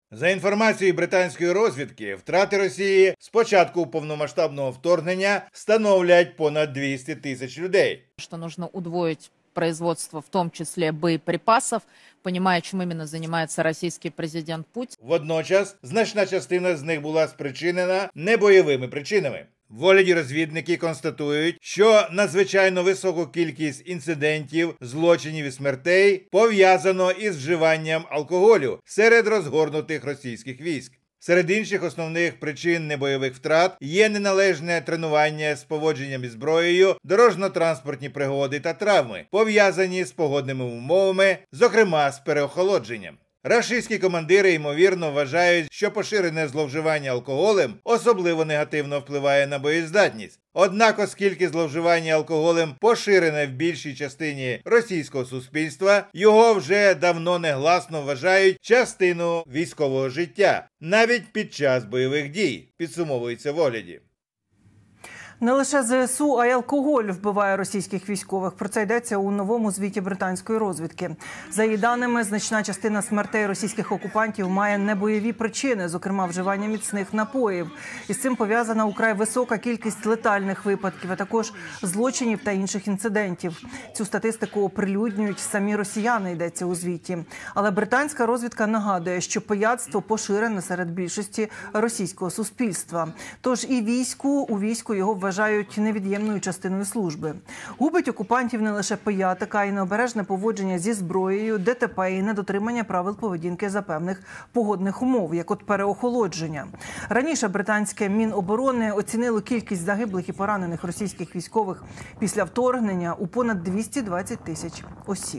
За інформацією британської розвідки, втрати Росії з початку повномасштабного вторгнення становлять понад 200 тисяч людей. Что нужно удвоить производство, в том числе боеприпасов, понимая, чем именно занимается российский президент Путин. Водночас, значна частина з них була спричинена небойовими причинами. В огляді розвідники констатують, що надзвичайно високу кількість інцидентів, злочинів і смертей пов'язано із вживанням алкоголю серед розгорнутих російських військ. Серед інших основних причин небойових втрат є неналежне тренування з поводженням із зброєю, дорожньо-транспортні пригоди та травми, пов'язані з погодними умовами, зокрема з переохолодженням. Рашистські командири, ймовірно, вважають, що поширене зловживання алкоголем особливо негативно впливає на боєздатність. Однак, оскільки зловживання алкоголем поширене в більшій частині російського суспільства, його вже давно негласно вважають частиною військового життя, навіть під час бойових дій, підсумовується в огляді. Не лише ЗСУ, а й алкоголь вбиває російських військових. Про це йдеться у новому звіті британської розвідки. За її даними, значна частина смертей російських окупантів має небойові причини, зокрема вживання міцних напоїв. Із цим пов'язана украй висока кількість летальних випадків, а також злочинів та інших інцидентів. Цю статистику оприлюднюють самі росіяни, йдеться у звіті. Але британська розвідка нагадує, що пияцтво поширене серед більшості російського суспільства. Тож і у війську його вважають невід'ємною частиною служби. Губить окупантів не лише пиятика, а й необережне поводження зі зброєю, ДТП і недотримання правил поведінки за певних погодних умов, як от переохолодження. Раніше британське Міноборони оцінило кількість загиблих і поранених російських військових після вторгнення у понад 220 тисяч осіб.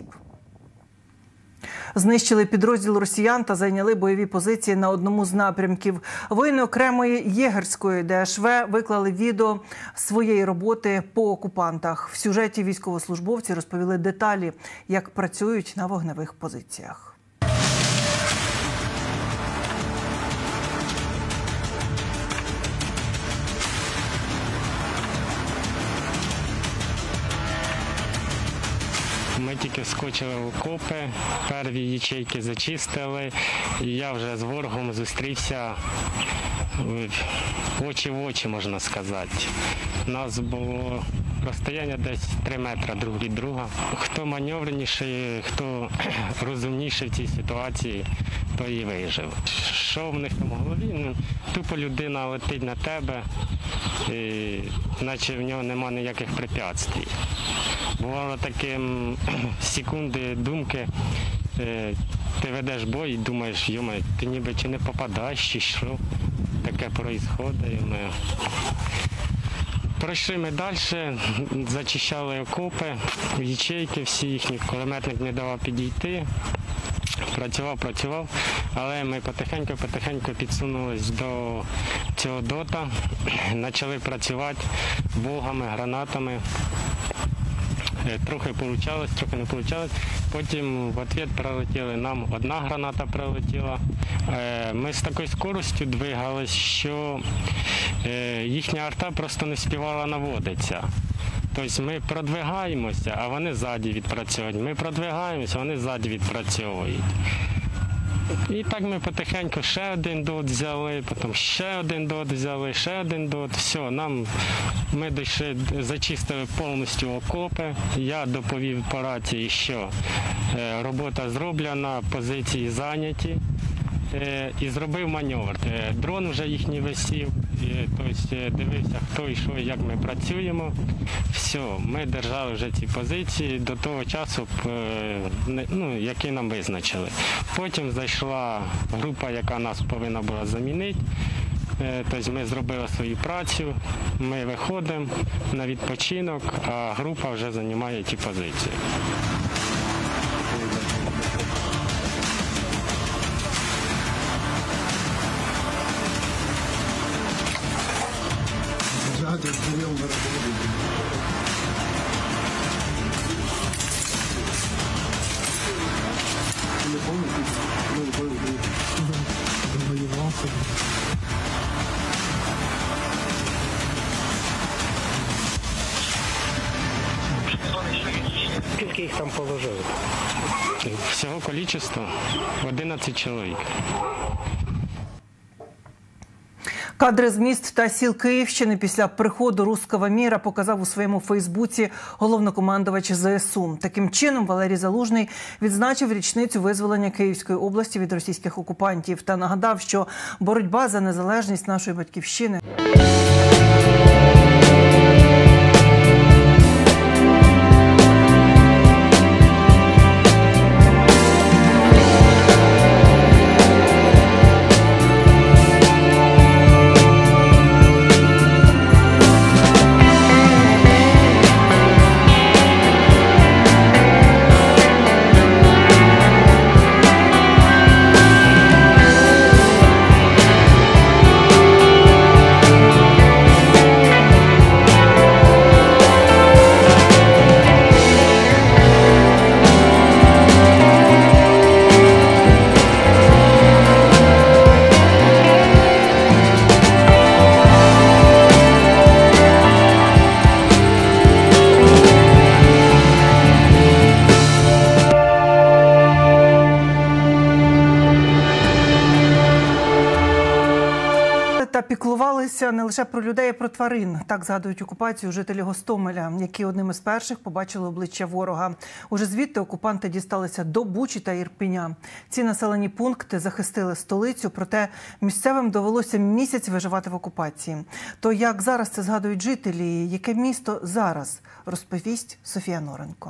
Знищили підрозділ росіян та зайняли бойові позиції на одному з напрямків. Воїни окремої єгерської ДШВ виклали відео своєї роботи по окупантах. В сюжеті військовослужбовці розповіли деталі, як працюють на вогневих позиціях. Ми тільки вскочили в окопи, перві ячейки зачистили, і я вже з ворогом зустрівся очі в очі, можна сказати. У нас було розстояння десь 3 метри друг від друга. Хто маневреніший, хто розумніший в цій ситуації, той і вижив. Що в них там в голові? Тупо людина летить на тебе, і наче в нього немає ніяких препятствий. Бувало такі секунди, думки, ти ведеш бой і думаєш, йомай, ти ніби чи не попадаєш, чи що таке відбувається. Пройшли ми далі, зачищали окопи, ячейки всі їхні, кулеметник не давав підійти. Працював, але ми потихеньку підсунулись до цього дота, почали працювати вогами, гранатами. Трохи вийшло, трохи не вийшло. Потім в відповідь прилетіли, нам одна граната прилетіла. Ми з такою швидкістю двигались, що їхня арта просто не співала наводитися. Тобто ми продвигаємося, а вони ззаді відпрацьовують. Ми продвигаємося, вони ззаді відпрацьовують. І так ми потихеньку ще один дот взяли, потім ще один дот взяли, ще один дот. Все, ми дійшли, зачистили повністю окопи. Я доповів по рації, що робота зроблена, позиції зайняті. І зробив маневр. Дрон вже їхній висів, тобто дивився, хто і що, як ми працюємо. Все, ми держали вже ці позиції до того часу, який нам визначили. Потім зайшла група, яка нас повинна була замінити. Тобто ми зробили свою працю, ми виходимо на відпочинок, а група вже займає ті позиції. Скільки їх там положили? Всього кількість 11 чоловік. Кадри з міст та сіл Київщини після приходу руського міра показав у своєму фейсбуці головнокомандувач ЗСУ. Таким чином Валерій Залужний відзначив річницю визволення Київської області від російських окупантів та нагадав, що боротьба за незалежність нашої батьківщини та піклувалися не лише про людей, а й про тварин. Так згадують окупацію жителі Гостомеля, які одним із перших побачили обличчя ворога. Уже звідти окупанти дісталися до Бучі та Ірпеня. Ці населені пункти захистили столицю, проте місцевим довелося місяць виживати в окупації. То як зараз це згадують жителі, яке місто зараз, розповість Софія Норенко.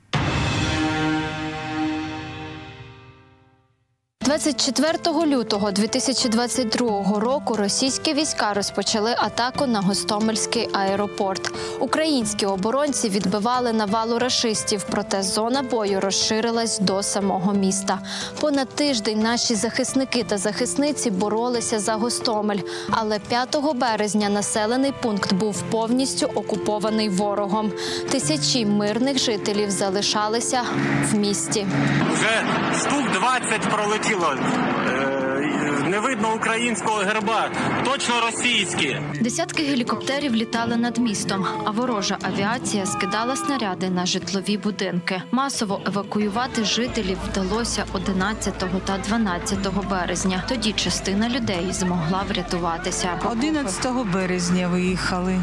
24 лютого 2022 року російські війська розпочали атаку на Гостомельський аеропорт. Українські оборонці відбивали навалу рашистів, проте зона бою розширилась до самого міста. Понад тиждень наші захисники та захисниці боролися за Гостомель, але 5 березня населений пункт був повністю окупований ворогом. Тисячі мирних жителів залишалися в місті. Вже штук 20 пролетіло. Не видно українського герба, точно російські. Десятки гелікоптерів літали над містом, а ворожа авіація скидала снаряди на житлові будинки. Масово евакуювати жителів вдалося 11 та 12 березня. Тоді частина людей змогла врятуватися. 11 березня виїхали.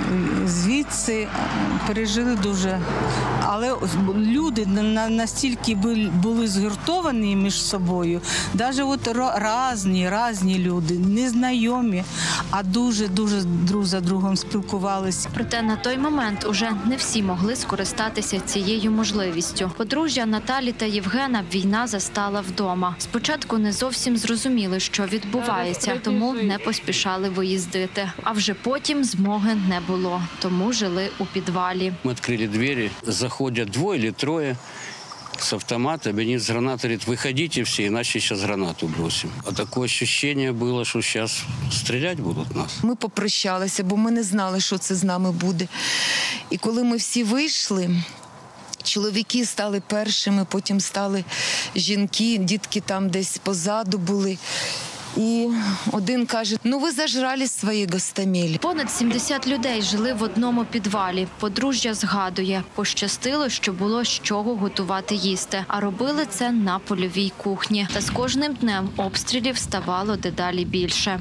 Звідси пережили дуже. Але люди настільки були згуртовані між собою. Навіть от різні люди, незнайомі, а дуже друг за другом спілкувалися. Проте на той момент уже не всі могли скористатися цією можливістю. Подружжя Наталі та Євгена війна застала вдома. Спочатку не зовсім зрозуміли, що відбувається, тому не поспішали виїздити. А вже потім змоги не було, тому жили у підвалі. Ми відкрили двері, заходять 2 чи 3 с автоматами, они с гранатой говорят: выходите все, иначе сейчас гранату бросим. А такое ощущение было, что сейчас стрелять будут нас. Ми попрощалися, бо ми не знали, що це з нами буде. І коли ми всі вийшли, чоловіки стали першими, потім стали жінки, дітки там десь позаду були. І один каже: ну ви зажрали свої Гостомелі. Понад 70 людей жили в одному підвалі. Подружжя згадує, пощастило, що було з чого готувати їсти. А робили це на польовій кухні. Та з кожним днем обстрілів ставало дедалі більше.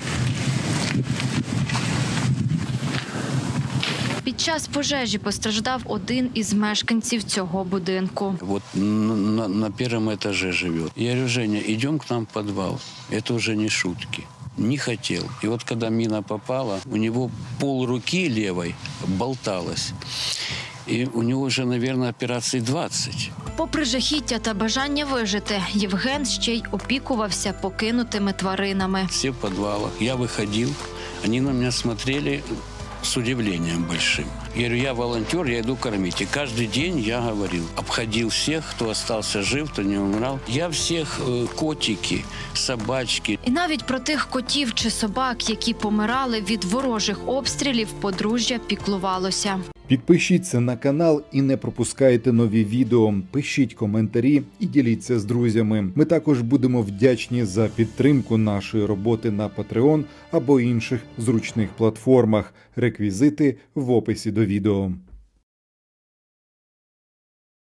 Під час пожежі постраждав один із мешканців цього будинку. Вот на первом этаже живет. Я говорю: Женя, идем к нам в подвал. Это уже не шутки. Не хотел. И вот когда мина попала, у него полруки левой болталось. І у нього вже, мабуть, операцій 20. Попри жахіття та бажання вижити, Євген ще й опікувався покинутими тваринами. Всі в підвалах. Я виходив, вони на мене смотрели с удивлением большим. Я говорю: я волонтер, я иду кормить. И каждый день я говорил, обходил всех, кто остался жив, кто не умирал. Я всех, котики, собачки. І навіть про тих котів чи собак, які помирали від ворожих обстрілів, подружжя піклувалося. Підпишіться на канал і не пропускайте нові відео. Пишіть коментарі і діліться з друзями. Ми також будемо вдячні за підтримку нашої роботи на Patreon або інших зручних платформах. Реквізити в описі до відео.